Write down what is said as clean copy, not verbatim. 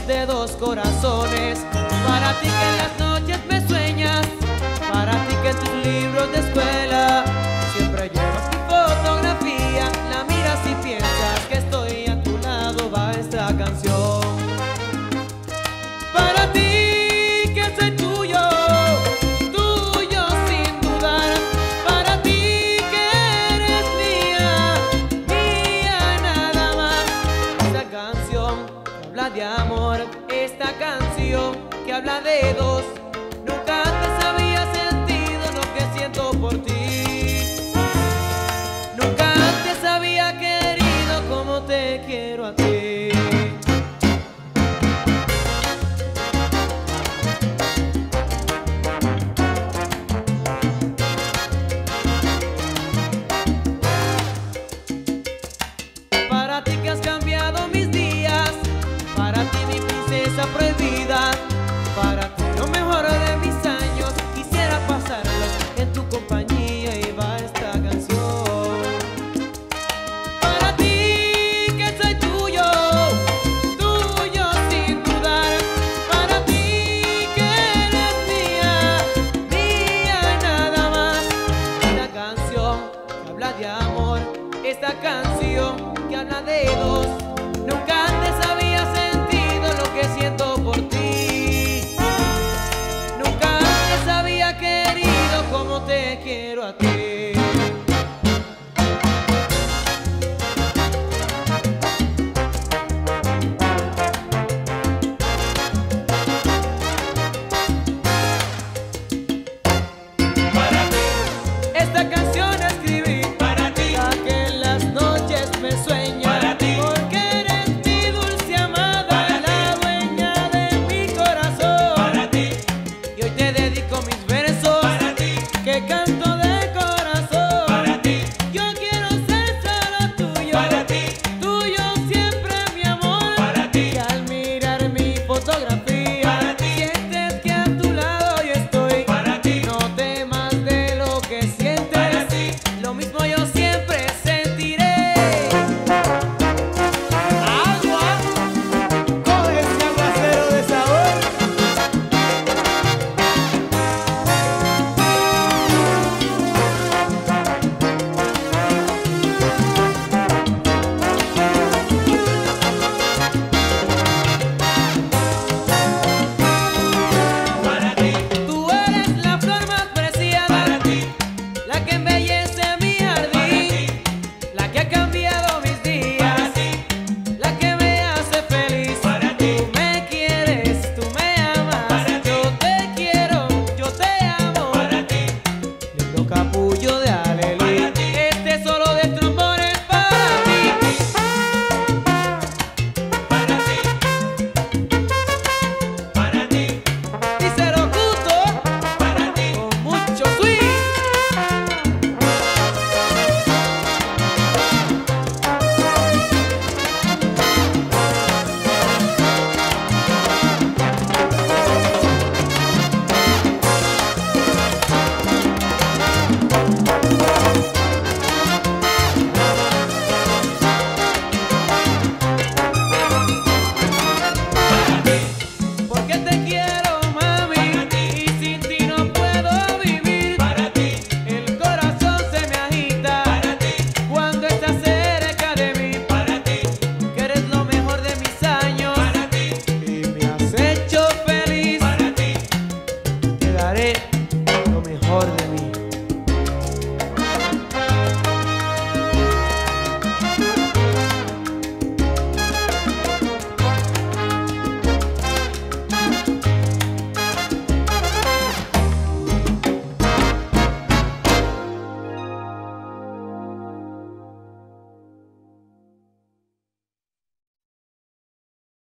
de dos corazones. Para ti que en las noches me sueñas, para ti que en tus libros de escuela siempre llevas mi fotografía, la miras y piensas que estoy a tu lado. Va esta canción para ti que soy tuyo, tuyo sin dudar. Para ti que eres mía, mía nada más. Esta canción que habla de amor, esta canción que habla de dos. Nunca antes había sentido lo que siento por ti. Nunca antes había querido como te quiero a ti. Para ti que has cambiado mis días, para ti mi princesa prohibida, para ti lo mejor de mis años, quisiera pasarlos en tu compañía. Y va esta canción para ti que soy tuyo, tuyo sin dudar. Para ti que eres mía, mía nada más. Esta canción que habla de amor, esta canción que habla de dos. Nunca antes había sentido lo que siento por ti. Nunca antes había querido como te quiero a ti.